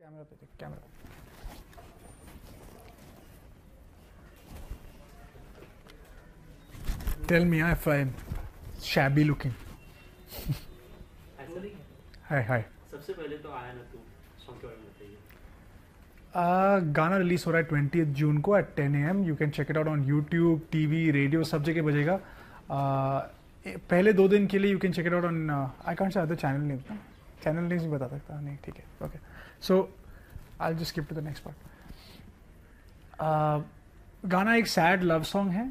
Camera पे देख camera. Tell me if I'm shabby looking. Hi. सबसे पहले तो आया ना तू सॉन्ग के बारे में बताइए। गाना रिलीज हो रहा है 20th जून को at 10 AM. You can check it out on YouTube, TV, radio, सब जगह बजेगा. पहले 2 दिन के लिए you can check it out on I can't say other channel names ना, चैनल नेम्स भी बता सकता नहीं. ठीक है, okay. So I just skip to the next part. गाना एक सैड लव सॉन्ग है.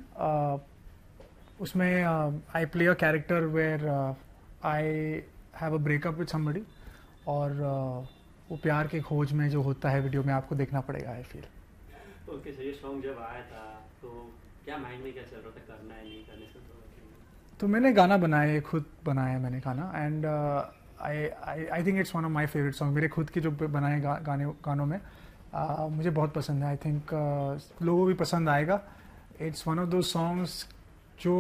उसमें I play a character where I have a breakup with somebody और वो प्यार के खोज में जो होता है वीडियो में आपको देखना पड़ेगा. I feel okay. सर ये सॉन्ग जब आया था तो क्या माइंड में क्या चल रहा था, करना है नहीं करने से तो मैंने गाना बनाया, खुद बनाया मैंने गाना. And I think it's one of my favourite song. मेरे खुद के जो बनाए गानों में मुझे बहुत पसंद है. आई थिंक लोगों को भी पसंद आएगा. It's one of those songs जो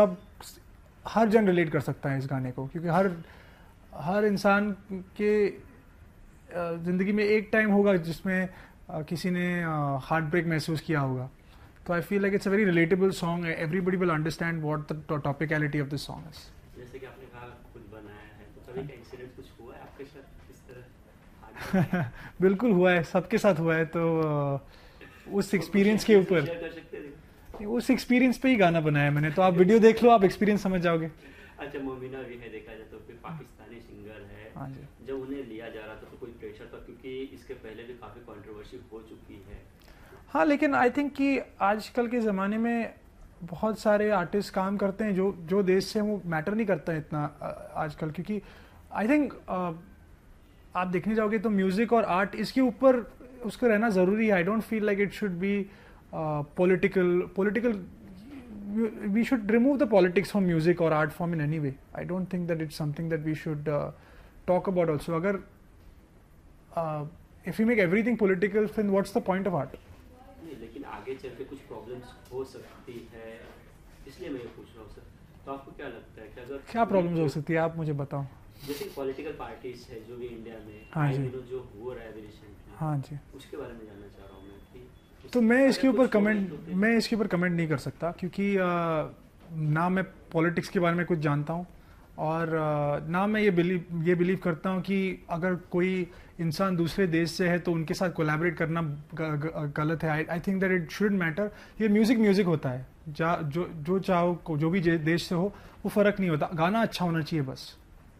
हर जन रिलेट कर सकता है इस गाने को, क्योंकि हर इंसान के ज़िंदगी में एक टाइम होगा जिसमें किसी ने हार्ट ब्रेक महसूस किया होगा. तो I feel like it's a very relatable song. Everybody will understand what the topicality of this song is. जैसे कि आपने कहा खुद बनाया है, तो कभी का इंसिडेंट कुछ हुआ है आपके साथ किस तरह? बिल्कुल हुआ है, सबके साथ हुआ है. तो उस एक्सपीरियंस के ऊपर, उस एक्सपीरियंस पे ही गाना बनाया मैंने. तो आप वीडियो देख लो, आप एक्सपीरियंस समझ जाओगे. अच्छा, मोमिना भी है, देखा जाए तो फिर पाकिस्तानी सिंगर है. हाँ जी. जब उन्हें लिया जा रहा था तो कोई प्रेशर था, क्योंकि इसके पहले भी काफ़ी कंट्रोवर्सी हो चुकी है. हाँ, लेकिन आई थिंक कि आजकल के ज़माने में बहुत सारे आर्टिस्ट काम करते हैं जो देश से वो मैटर नहीं करता है इतना आजकल. क्योंकि आई थिंक आप देखने जाओगे तो म्यूज़िक और आर्ट इसके ऊपर उसका रहना ज़रूरी है. I don't feel like it should be political. We should remove the politics from music or art form in any way. I don't think that it's something that we should talk about also. Agar if we make everything political, then what's the point of art? नहीं, लेकिन आगे चल के कुछ problems हो सकती है, इसलिए मैं ये पूछ रहा हूँ सर. तो आपको क्या लगता है कि अगर क्या प्रॉब्लम्स हो सकती है, आप मुझे बताओ. जैसे पॉलिटिकल पार्टीज है जो भी इंडिया में, हाँ जी, जो हो रहा है रिसेंटली, हाँ जी, उसके बारे में जानना चाह रहा हूँ मैं. तो मैं इसके ऊपर कमेंट नहीं कर सकता, क्योंकि ना मैं पॉलिटिक्स के बारे में कुछ जानता हूँ और ना मैं ये बिलीव करता हूँ कि अगर कोई इंसान दूसरे देश से है तो उनके साथ कोलैबोरेट करना गलत है. I think that it shouldn't matter. ये म्यूज़िक होता है. जो चाहो, जो भी देश से हो, वो फ़र्क नहीं होता. गाना अच्छा होना चाहिए बस.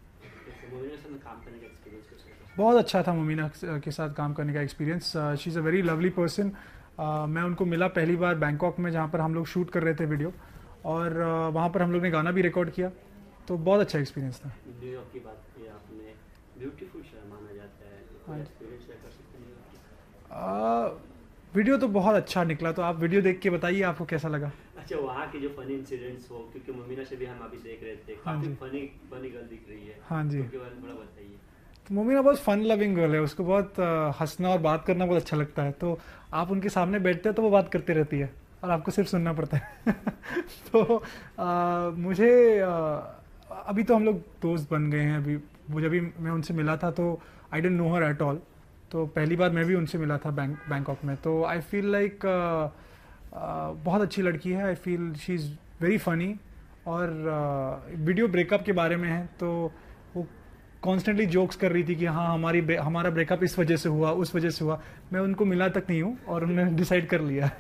बहुत अच्छा था मोमिना के साथ काम करने का experience. She is a very lovely person. मैं उनको मिला पहली बार बैंकॉक में, जहाँ पर हम लोग शूट कर रहे थे वीडियो, और वहाँ पर हम लोग ने गाना भी रिकॉर्ड किया. तो बहुत अच्छा एक्सपीरियंस था. न्यूयॉर्क की बात की आपने, ब्यूटीफुल शहर माना जाता है. हाँ. एक्सपीरियंस शेयर कर सकते हैं? वीडियो तो बहुत अच्छा निकला. तो आप वीडियो देख के बताइए आपको कैसा लगा. अच्छा, वहाँ के जो फनी इंसिडेंट्स हो, क्योंकि मोमिना से भी हम अभी देख रहे थे, काफी फनी गर्ल दिख रही है. हाँ जी. उसके बारे में थोड़ा बताइए. तो मोमिना बहुत फन लविंग गर्ल है. उसको बहुत हंसना और बात करना बहुत अच्छा लगता है. तो आप उनके सामने बैठते हैं तो वो बात करती रहती है और आपको सिर्फ सुनना पड़ता है. तो मुझे अभी तो हम लोग दोस्त बन गए हैं. अभी जब भी मैं उनसे मिला था तो I didn't know her at all. तो पहली बार मैं भी उनसे मिला था बैंकॉक में. तो आई फील लाइक बहुत अच्छी लड़की है. I feel she is very funny. और वीडियो ब्रेकअप के बारे में है तो वो कॉन्स्टेंटली जोक्स कर रही थी कि हाँ हमारा ब्रेकअप इस वजह से हुआ, उस वजह से हुआ. मैं उनको मिला तक नहीं हूँ और उन्होंने डिसाइड कर लिया.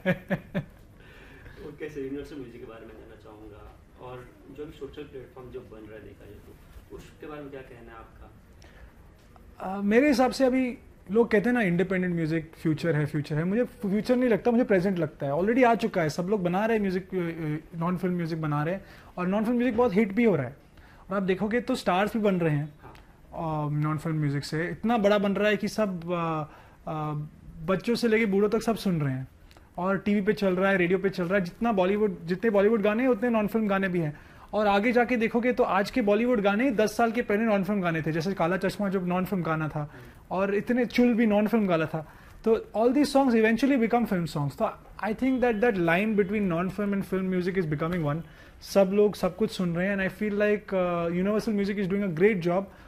ओके सर, यूनिवर्सल म्यूजिक के बारे में जानना चाहूँगा, और जो भी सोशल प्लेटफॉर्म जो बन रहा है देखा जाए तो उसके बारे में क्या कहना है आपका? मेरे हिसाब से अभी लोग कहते हैं ना इंडिपेंडेंट म्यूजिक फ्यूचर है. मुझे फ्यूचर नहीं लगता, मुझे प्रेजेंट लगता है. ऑलरेडी आ चुका है. सब लोग बना रहे हैं म्यूजिक, नॉन फिल्म म्यूजिक बना रहे हैं, और नॉन फिल्म म्यूजिक बहुत हिट भी हो रहा है. और आप देखोगे तो स्टार्स भी बन रहे हैं नॉन फिल्म म्यूजिक से. इतना बड़ा बन रहा है कि सब बच्चों से लेके बूढ़ों तक सब सुन रहे हैं. और टीवी पे चल रहा है, रेडियो पे चल रहा है. जितने बॉलीवुड गाने हैं उतने नॉन फिल्म गाने भी हैं. और आगे जाके देखोगे तो आज के बॉलीवुड गाने 10 साल के पहले नॉन फिल्म गाने थे. जैसे काला चश्मा जो नॉन फिल्म गाना था, और इतने चुल भी नॉन फिल्म गाना था. तो all these songs eventually become film songs. तो I think that line between non film and film music is becoming one. सब लोग सब कुछ सुन रहे हैं. And I feel like Universal Music is doing a great job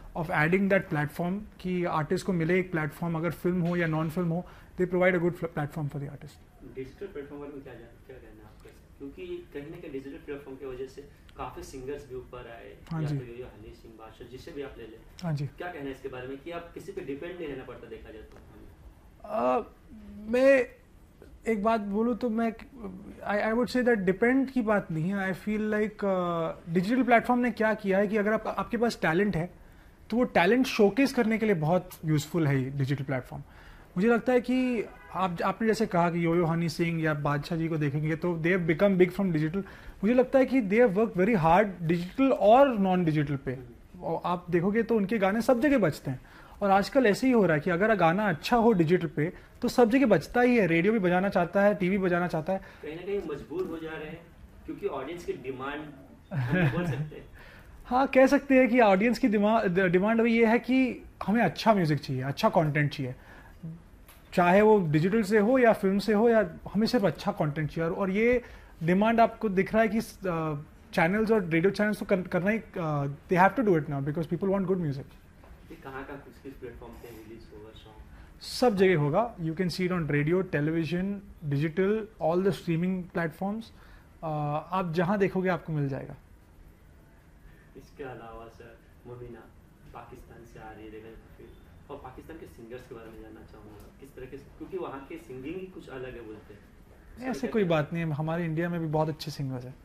of adding that platform कि artist को मिले एक प्लेटफॉर्म, अगर फिल्म हो या नॉन फिल्म हो, they provide a good platform for the artist. Digital platform में क्या कहना है आपका? क्योंकि कहीं ना कहीं डिजिटल प्लेटफॉर्म की वजह से काफ़ी सिंगर्स भी ऊपर आए, हाँ जी, तो हनी सिंह, बादशाह, जिससे भी आप ले लें। हाँ जी, क्या कहना है इसके बारे में कि आप किसी पे डिपेंड नहीं रहना पड़ता देखा जाए तो? मैं एक बात बोलूँ तो मैं I would say that depend की बात नहीं है। I feel like digital platform ने क्या किया है कि अगर आपके पास टैलेंट है तो वो टैलेंट शोकेस करने के लिए बहुत यूजफुल है ये डिजिटल प्लेटफॉर्म। मुझे लगता है कि आपने जैसे कहा कि यो हनी सिंह या बादशाह जी को देखेंगे तो they have become big from digital. मुझे लगता है कि they have work very hard digital और नॉन डिजिटल पे, और आप देखोगे तो उनके गाने सब जगह बजते हैं। और आजकल ऐसे ही हो रहा है कि अगर गाना अच्छा हो डिजिटल पे तो सब जगह बजता ही है, रेडियो भी बजाना चाहता है, टीवी बजाना चाहता है। कहीं ना कहीं मजबूर हो जा रहे हैं क्योंकि ऑडियंस की डिमांड बोल सकते हैं। हाँ, कह सकते हैं कि ऑडियंस की डिमांड अभी ये है कि हमें अच्छा म्यूजिक चाहिए, अच्छा कंटेंट चाहिए, चाहे वो डिजिटल से हो या फिल्म से हो, या हमें सिर्फ अच्छा कंटेंट चाहिए। और ये डिमांड आपको दिख रहा है कि चैनल्स और रेडियो चैनल्स तो करना ही, they have to do it now because people want good music. कहाँ का किस प्लेटफॉर्म पे रिलीज होगा सॉन्ग? सब जगह होगा। You can see it on radio, television, digital, all the streaming platforms. आप जहाँ देखोगे आपको मिल जाएगा। इसके अलावा सर मुमीना पाकिस्तान से आ रही है, और पाकिस्तान के सिंगर्स के बारे में जानना चाहूँगा किस तरह के, क्योंकि वहाँ के सिंगिंग ही कुछ अलग है बोलते हैं। ऐसे कोई बात नहीं है, हमारे इंडिया में भी बहुत अच्छे सिंगर्स हैं।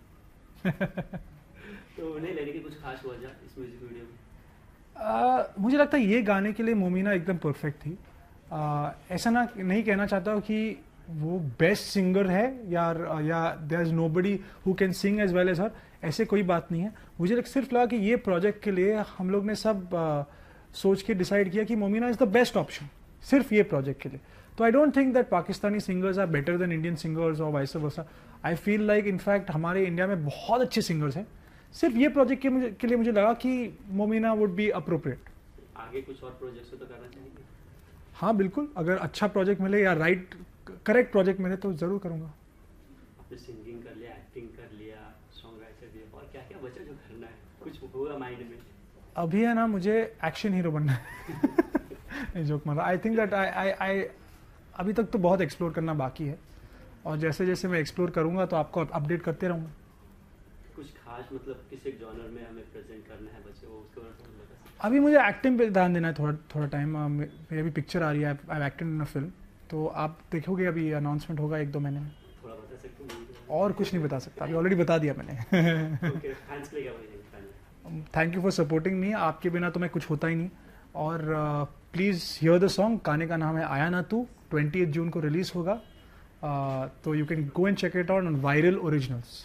तो उन्हें लेने की कुछ खास वजह इस म्यूजिक वीडियो में? मुझे लगता है ये गाने के लिए मोमिना एकदम परफेक्ट थी। ऐसा नहीं कहना चाहता हूँ कि वो बेस्ट सिंगर है या there is nobody who can sing as well as her, ऐसे कोई बात नहीं है। मुझे सिर्फ लगा कि ये प्रोजेक्ट के लिए हम लोग ने सब सोच के डिसाइड किया कि Momina is the best option सिर्फ ये प्रोजेक्ट के लिए। तो I don't think that Pakistani singers are better than Indian singers और vice versa. I feel like in fact हमारे इंडिया में बहुत अच्छे सिंगर्स हैं। सिर्फ ये प्रोजेक्ट के लिए मुझे लगा कि मोमिना वुड बी अप्रोप्रिएट। आगे कुछ और प्रोजेक्ट्स तो करना चाहिए? हाँ बिल्कुल, अगर अच्छा प्रोजेक्ट मिले या राइट करेक्ट प्रोजेक्ट मिले तो जरूर करूँगा। आपने सिंगिंग कर लिया, एक्टिंग कर लिया, सॉन्ग राइटर भी, और क्या क्या बचा जो करना है? कुछ होगा माइंड में? अभी है ना, मुझे एक्शन हीरो बनना है। जोक मारा। आई थिंक दैट आई अभी तक तो बहुत एक्सप्लोर करना बाकी है, और जैसे जैसे मैं एक्सप्लोर करूँगा तो आपको अपडेट करते रहूँगा। कुछ खास मतलब किस एक जॉनर में हमें प्रेजेंट करना है बच्चे को, उसके बारे में बता सकते? अभी मुझे एक्टिंग पे ध्यान देना है थोड़ा टाइम। मेरी अभी पिक्चर आ रही है, आई एक्टेड इन अ फिल्म, तो आप देखोगे अभी अनाउंसमेंट होगा 1-2 महीने में। थोड़ा बता सकते हो? और कुछ नहीं बता सकता, अभी ऑलरेडी बता दिया मैंने। ओके, फैंस के लिए क्या बोलेंगे? Thank you for supporting me. आपके बिना तो मैं कुछ होता ही नहीं। और प्लीज़ हियर द सॉन्ग। गाने का नाम है आया ना तू, 28 जून को रिलीज होगा। तो you can go and check it out on viral originals.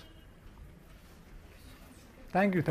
Thank you.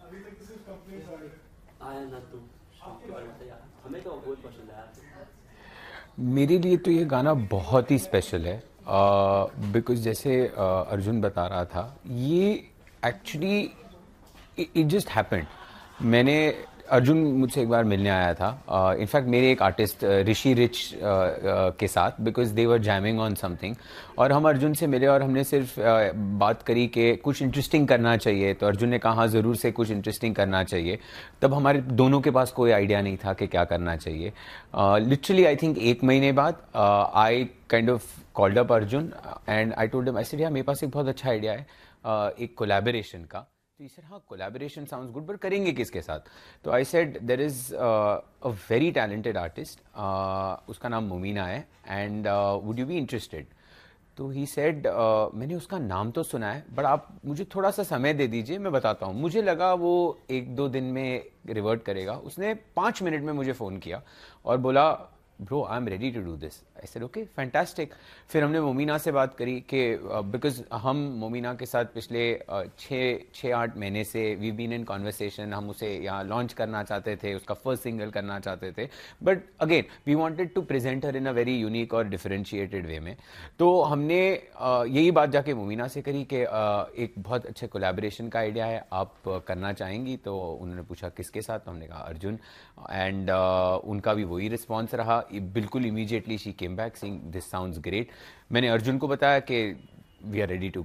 आया ना तू हमें तो बहुत पसंद आया। मेरे लिए तो ये गाना बहुत ही स्पेशल है, बिकॉज जैसे अर्जुन बता रहा था, ये actually it just happened. Arjun मुझसे एक बार मिलने आया था, इनफैक्ट मेरे एक आर्टिस्ट ऋषि रिच के साथ, because they were jamming on something, और हम अर्जुन से मिले और हमने सिर्फ बात करी कि कुछ इंटरेस्टिंग करना चाहिए। तो अर्जुन ने कहा हाँ ज़रूर से कुछ इंटरेस्टिंग करना चाहिए। तब हमारे दोनों के पास कोई आइडिया नहीं था कि क्या करना चाहिए। लिटरली आई थिंक 1 महीने बाद I kind of called up Arjun and I told him, I said यार मेरे पास एक बहुत अच्छा आइडिया है एक कोलैबोरेशन का। तो सर हाँ कोलैबोरेशन साउंड्स गुड, बट करेंगे किसके साथ? तो I said there is a very talented artist, उसका नाम मोमिना है, and would you be interested? तो ही सेड मैंने उसका नाम तो सुना है, बट आप मुझे थोड़ा सा समय दे दीजिए, मैं बताता हूँ। मुझे लगा वो 1-2 दिन में रिवर्ट करेगा। उसने 5 मिनट में मुझे फ़ोन किया और बोला bro I am ready to do this. I said okay fantastic. फिर हमने मोमिना से बात करी कि बिकॉज हम मोमिना के साथ पिछले 6-8 महीने से वी बीन इन कॉन्वर्सेशन। हम उसे यहाँ लॉन्च करना चाहते थे, उसका फर्स्ट सिंगल करना चाहते थे, but again we wanted to present her in a very unique और डिफरेंशिएटेड वे में। तो हमने यही बात जाके मोमिना से करी कि एक बहुत अच्छे कोलैबोरेशन का आइडिया है, आप करना चाहेंगी? तो उन्होंने पूछा किसके साथ? तो हमने कहा अर्जुन, एंड उनका भी वही रिस्पॉन्स रहा। बिल्कुल immediately she came back saying this sounds great. मैंने अर्जुन को बताया कि we are ready to go,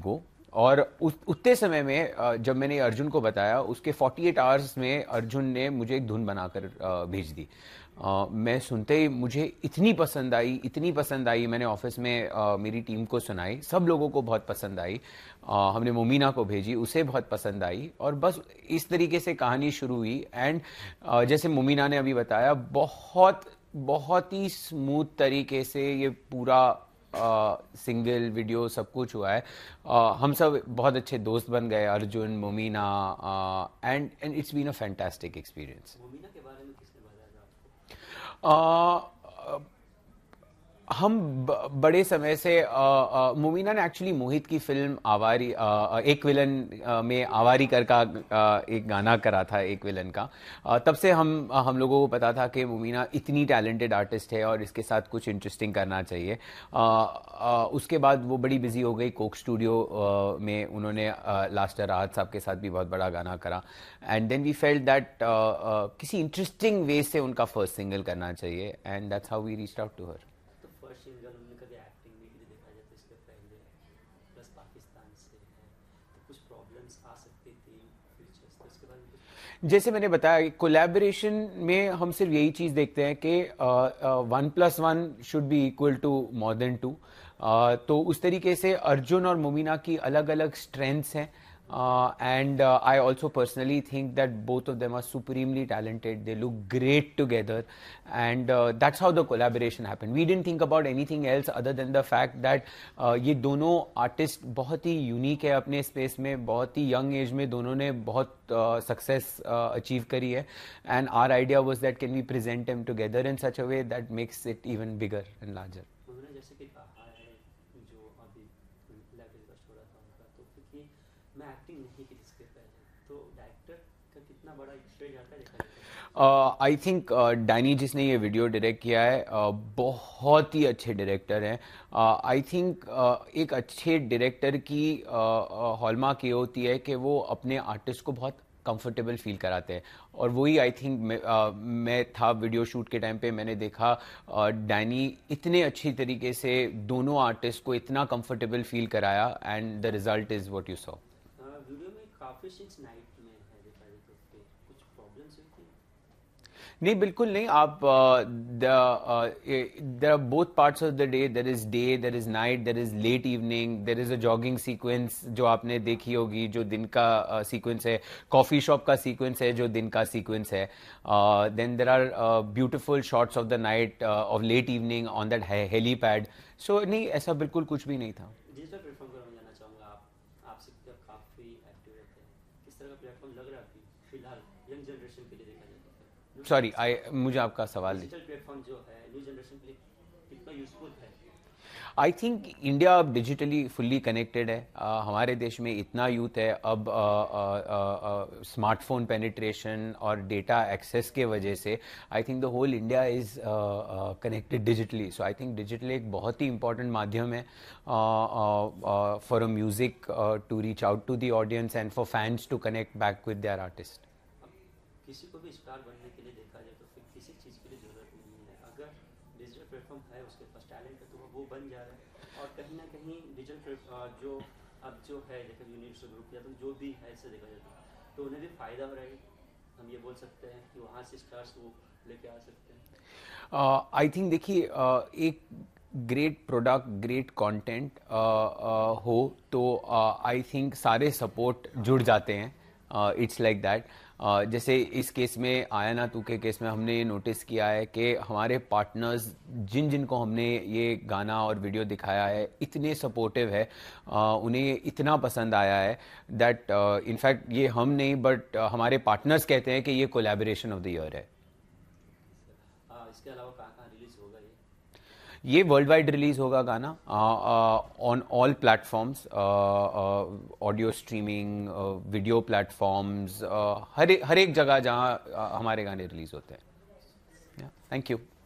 और उतने समय में जब मैंने अर्जुन को बताया, उसके 48 आवर्स में अर्जुन ने मुझे एक धुन बनाकर भेज दी। मैं सुनते ही मुझे इतनी पसंद आई, मैंने ऑफिस में मेरी टीम को सुनाई, सब लोगों को बहुत पसंद आई। हमने मोमिना को भेजी, उसे बहुत पसंद आई, और बस इस तरीके से कहानी शुरू हुई। एंड जैसे मोमिना ने अभी बताया, बहुत ही स्मूथ तरीके से ये पूरा सिंगल वीडियो सब कुछ हुआ है। हम सब बहुत अच्छे दोस्त बन गए, Arjun, Momina, and it's been a fantastic experience. Momina के बारे में किसने बताया था आपको? हम बड़े समय से मोमिना ने एक्चुअली मोहित की फिल्म आवारी, एक विलन में आवारी कर का एक गाना करा था, एक विलन का। तब से हम लोगों को पता था कि मोमिना इतनी टैलेंटेड आर्टिस्ट है और इसके साथ कुछ इंटरेस्टिंग करना चाहिए। उसके बाद वो बड़ी बिजी हो गई, कोक स्टूडियो में उन्होंने लास्ट राहत साहब के साथ भी बहुत बड़ा गाना करा। And then we felt that किसी इंटरेस्टिंग वे से उनका फर्स्ट सिंगल करना चाहिए, and that's how we reached out to her. First single उन्होंने कभी एक्टिंग नहीं की, देखा जाए तो इसके पहले प्लस पाकिस्तान से है, तो कुछ प्रॉब्लम्स आ सकती थी फ्यूचर्स, तो इसके बारे में कुछ? जैसे मैंने बताया, कोलैबोरेशन में हम सिर्फ यही चीज़ देखते हैं कि 1+1 should be equal to more than 2। तो उस तरीके से अर्जुन और मोमिना की अलग अलग स्ट्रेंथ्स हैं, and I also personally think that both of them are supremely talented. They look great together, and that's how the collaboration happened. We didn't think about anything else other than the fact that ये दोनों artist बहुत ही unique है अपने space में, बहुत ही young age में दोनों ने बहुत सक्सेस अचीव करी है, and our idea was that can we present them together in such a way that makes it even bigger and larger. उन्होंने जैसे कि कहा है, जो अभी लेवल का छोड़ा था उनका, तो क्योंकि मैं एक्टिंग नहीं की इसके पहले, तो डायरेक्टर का कितना बड़ा स्टेज आता है देखा जाता है। आई थिंक डैनी जिसने ये वीडियो डायरेक्ट किया है, बहुत ही अच्छे डायरेक्टर हैं। आई थिंक एक अच्छे डायरेक्टर की हॉलमार्क ये होती है कि वो अपने आर्टिस्ट को बहुत कंफर्टेबल फील कराते हैं, और वही आई थिंक मैं था वीडियो शूट के टाइम पे, मैंने देखा डैनी इतने अच्छी तरीके से दोनों आर्टिस्ट को इतना कंफर्टेबल फील कराया, and the result is what you saw. Video में काफी सीन्स नाइट में है, देखा जाए तो फिर कुछ प्रॉब्लम्स हुई थी? नहीं, बिल्कुल नहीं। आप there are both parts of the day, there is night, there is late evening, there is a jogging sequence जो आपने देखी होगी, जो दिन का सीक्वेंस है, कॉफी शॉप का सीक्वेंस है जो दिन का सीक्वेंस है, then there are beautiful shots of the night, of late evening on that helipad. So नहीं, ऐसा बिल्कुल कुछ भी नहीं था। डिजिटल प्लेटफॉर्म पर मैं जानना चाहूँगा, आपसे काफ़ी एक्टिव रहते हैं, किस तरह का प्लेटफॉर्म लग रहा है अभी फिलहाल यंग जनरेशन के लिए देखा जाए तो? सॉरी, मुझे आपका सवाल डिजिटल प्लेटफॉर्म जो है न्यू जनरेशन के लिए कितना यूजफुल है? आई थिंक इंडिया अब डिजिटली फुल्ली कनेक्टेड है। हमारे देश में इतना यूथ है अब, स्मार्टफोन पेनिट्रेशन और डेटा एक्सेस के वजह से I think the whole India is connected digitally. So I think digital एक बहुत ही इंपॉर्टेंट माध्यम है for a music to reach out to the audience and for fans to connect back with their artist. किसी को भी star बनने के लिए देखा जाए तो फिर किसी चीज़ के लिए ज़रूरत नहीं है, अगर डिजिटल प्लेटफॉर्म है उसके पास टैलेंट है तो वो बन जा रहा है। और कहीं ना कहीं डिजिटल जो अब जो है देखा यूनिट्स ग्रुप या तो जो भी है ऐसे देखा जाता है तो उन्हें भी फ़ायदा हो रहा है, हम ये बोल सकते हैं कि वहाँ से स्टार्स वो लेके आ सकते हैं। आई थिंक देखिए, एक ग्रेट प्रोडक्ट, ग्रेट कंटेंट हो तो आई थिंक सारे सपोर्ट जुड़ जाते हैं। It's like that. जैसे इस केस में, आया ना तू के केस में हमने ये नोटिस किया है कि हमारे पार्टनर्स जिनको हमने ये गाना और वीडियो दिखाया है इतने सपोर्टिव है, उन्हें ये इतना पसंद आया है दैट इनफैक्ट ये हम नहीं बट हमारे पार्टनर्स कहते हैं कि ये कोलैबोरेशन ऑफ द ईयर है। इसके अलावा कहाँ रिलीज होगा ये वर्ल्ड वाइड रिलीज होगा गाना, on all platforms, audio streaming, video platforms, हर एक जगह जहां हमारे गाने रिलीज होते हैं। Thank you.